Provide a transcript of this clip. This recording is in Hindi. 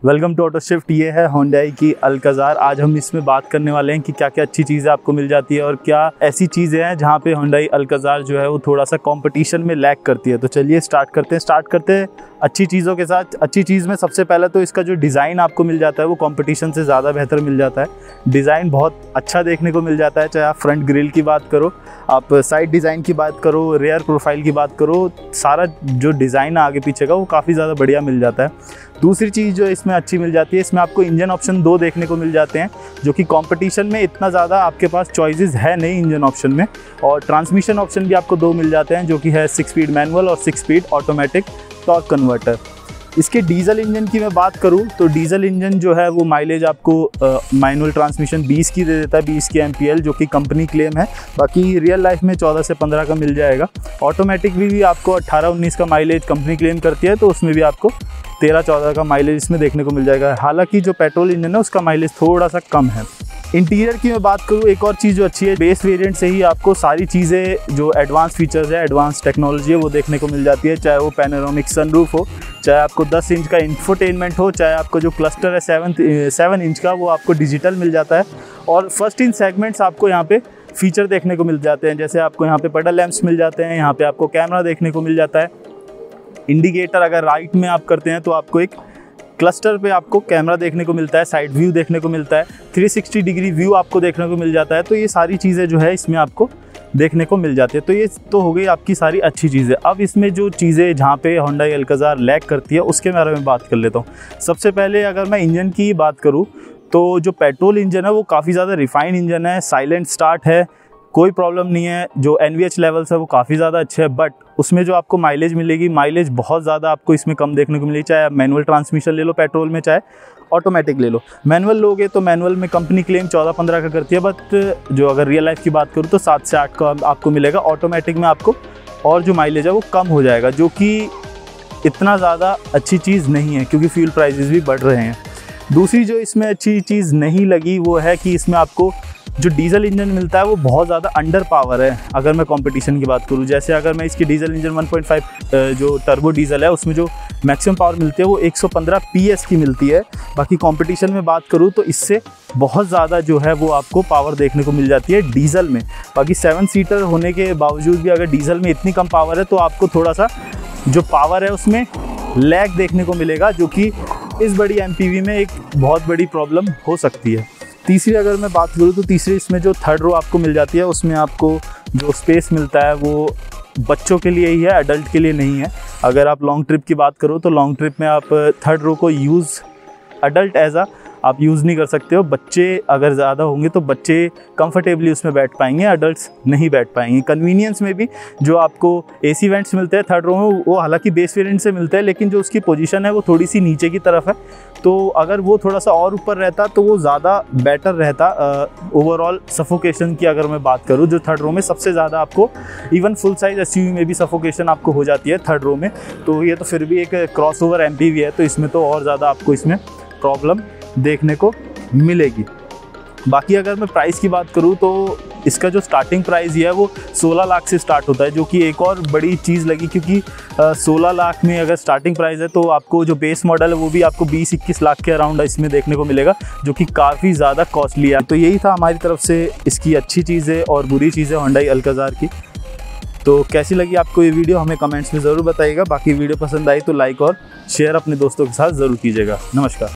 Welcome to auto shift. ये है Hyundai की अल्काज़ार। आज हम इसमें बात करने वाले हैं कि क्या क्या अच्छी चीज़ें आपको मिल जाती है और क्या ऐसी चीज़ें हैं जहाँ पे Hyundai अल्काज़ार जो है वो थोड़ा सा कंपटीशन में लैग करती है। तो चलिए स्टार्ट करते हैं अच्छी चीज़ों के साथ। अच्छी चीज़ में सबसे पहले तो इसका जो डिज़ाइन आपको मिल जाता है वो कंपटीशन से ज़्यादा बेहतर मिल जाता है। डिज़ाइन बहुत अच्छा देखने को मिल जाता है, चाहे आप फ्रंट ग्रिल की बात करो, आप साइड डिज़ाइन की बात करो, रेयर प्रोफाइल की बात करो, सारा जो डिज़ाइन आगे पीछे का वो काफ़ी ज़्यादा बढ़िया मिल जाता है। दूसरी चीज़ जो इसमें अच्छी मिल जाती है, इसमें आपको इंजन ऑप्शन 2 देखने को मिल जाते हैं, जो कि कंपटीशन में इतना ज़्यादा आपके पास चॉइसेस है नहीं इंजन ऑप्शन में। और ट्रांसमिशन ऑप्शन भी आपको 2 मिल जाते हैं, जो कि है 6 स्पीड मैनुअल और 6 स्पीड ऑटोमेटिक टॉर्क कन्वर्टर। इसके डीजल इंजन की मैं बात करूं तो डीजल इंजन जो है वो माइलेज आपको मैनुअल ट्रांसमिशन 20 की दे देता है, 20 की एमपीएल, जो कि कंपनी क्लेम है। बाकी रियल लाइफ में 14 से 15 का मिल जाएगा। ऑटोमेटिक भी आपको 18-19 का माइलेज कंपनी क्लेम करती है, तो उसमें भी आपको 13-14 का माइलेज इसमें देखने को मिल जाएगा। हालांकि जो पेट्रोल इंजन है उसका माइलेज थोड़ा सा कम है। इंटीरियर की मैं बात करूँ, एक और चीज़ जो अच्छी है, बेस वेरिएंट से ही आपको सारी चीज़ें जो एडवांस फीचर्स है, एडवांस टेक्नोलॉजी है, वो देखने को मिल जाती है। चाहे वो पैनोरामिक सनरूफ हो, चाहे आपको 10 इंच का इंफोटेनमेंट हो, चाहे आपको जो क्लस्टर है 7 इंच का वो आपको डिजिटल मिल जाता है। और फर्स्ट इन सेगमेंट्स आपको यहाँ पे फीचर देखने को मिल जाते हैं, जैसे आपको यहाँ पे पेडल लैंप्स मिल जाते हैं, यहाँ पे आपको कैमरा देखने को मिल जाता है। इंडिकेटर अगर राइट में आप करते हैं तो आपको एक क्लस्टर पे आपको कैमरा देखने को मिलता है, साइड व्यू देखने को मिलता है, 360 डिग्री व्यू आपको देखने को मिल जाता है। तो ये सारी चीज़ें जो है इसमें आपको देखने को मिल जाती है। तो ये तो हो गई आपकी सारी अच्छी चीज़ें। अब इसमें जो चीज़ें जहाँ पे Hyundai अल्काज़ार लैग करती है उसके बारे में बात कर लेता हूँ। सबसे पहले अगर मैं इंजन की बात करूँ तो जो पेट्रोल इंजन है वो काफ़ी ज़्यादा रिफाइंड इंजन है, साइलेंट स्टार्ट है, कोई प्रॉब्लम नहीं है। जो NVH लेवल्स है वो काफ़ी ज़्यादा अच्छे हैं, बट उसमें जो आपको माइलेज मिलेगी, माइलेज बहुत ज़्यादा आपको इसमें कम देखने को मिलेगी। चाहे आप मैनुअल ट्रांसमिशन ले लो पेट्रोल में, चाहे ऑटोमेटिक ले लो। मैनुअल लोगे तो मैनुअल में कंपनी क्लेम 14-15 का करती है, बट जो अगर रियल लाइफ की बात करूँ तो 7 से 8 का आपको मिलेगा। ऑटोमेटिक में आपको और जो माइलेज है वो कम हो जाएगा, जो कि इतना ज़्यादा अच्छी चीज़ नहीं है क्योंकि फ्यूल प्राइसेस भी बढ़ रहे हैं। दूसरी जो इसमें अच्छी चीज़ नहीं लगी वो है कि इसमें आपको जो डीजल इंजन मिलता है वो बहुत ज़्यादा अंडर पावर है। अगर मैं कंपटीशन की बात करूँ, जैसे अगर मैं इसकी डीजल इंजन 1.5 जो टर्बो डीजल है उसमें जो मैक्सिमम पावर मिलती है वो 115 PS की मिलती है। बाकी कंपटीशन में बात करूँ तो इससे बहुत ज़्यादा जो है वो आपको पावर देखने को मिल जाती है डीजल में। बाकी 7 सीटर होने के बावजूद भी अगर डीजल में इतनी कम पावर है तो आपको थोड़ा सा जो पावर है उसमें लैग देखने को मिलेगा, जो कि इस बड़ी MPV में एक बहुत बड़ी प्रॉब्लम हो सकती है। तीसरी अगर मैं बात करूँ तो तीसरी इसमें जो थर्ड रो आपको मिल जाती है उसमें आपको जो स्पेस मिलता है वो बच्चों के लिए ही है, एडल्ट के लिए नहीं है। अगर आप लॉन्ग ट्रिप की बात करो तो लॉन्ग ट्रिप में आप थर्ड रो को एडल्ट एज आप यूज़ नहीं कर सकते हो। बच्चे अगर ज़्यादा होंगे तो बच्चे कंफर्टेबली उसमें बैठ पाएंगे, एडल्ट्स नहीं बैठ पाएंगे। कन्वीनियंस में भी जो आपको AC वेंट्स मिलते हैं थर्ड रो में वो हालांकि बेस वेरिएंट से मिलते हैं, लेकिन जो उसकी पोजीशन है वो थोड़ी सी नीचे की तरफ है, तो अगर वो थोड़ा सा और ऊपर रहता तो वो ज़्यादा बेटर रहता। ओवरऑल सफोकेशन की अगर मैं बात करूँ, जो थर्ड रो में सबसे ज़्यादा आपको इवन फुल साइज SUV में भी सफोकेशन आपको हो जाती है थर्ड रो में, तो ये तो फिर भी एक क्रॉसओवर MPV है, तो इसमें तो और ज़्यादा आपको इसमें प्रॉब्लम देखने को मिलेगी। बाकी अगर मैं प्राइस की बात करूँ तो इसका जो स्टार्टिंग प्राइस है वो 16 लाख से स्टार्ट होता है, जो कि एक और बड़ी चीज़ लगी, क्योंकि 16 लाख में अगर स्टार्टिंग प्राइस है तो आपको जो बेस मॉडल है वो भी आपको 20-21 लाख के अराउंड इसमें देखने को मिलेगा, जो कि काफ़ी ज़्यादा कॉस्टली है। तो यही था हमारी तरफ से इसकी अच्छी चीज़ें और बुरी चीज़ें Hyundai अल्काज़ार की। तो कैसी लगी आपको ये वीडियो हमें कमेंट्स में ज़रूर बताइएगा। बाकी वीडियो पसंद आई तो लाइक और शेयर अपने दोस्तों के साथ ज़रूर कीजिएगा। नमस्कार।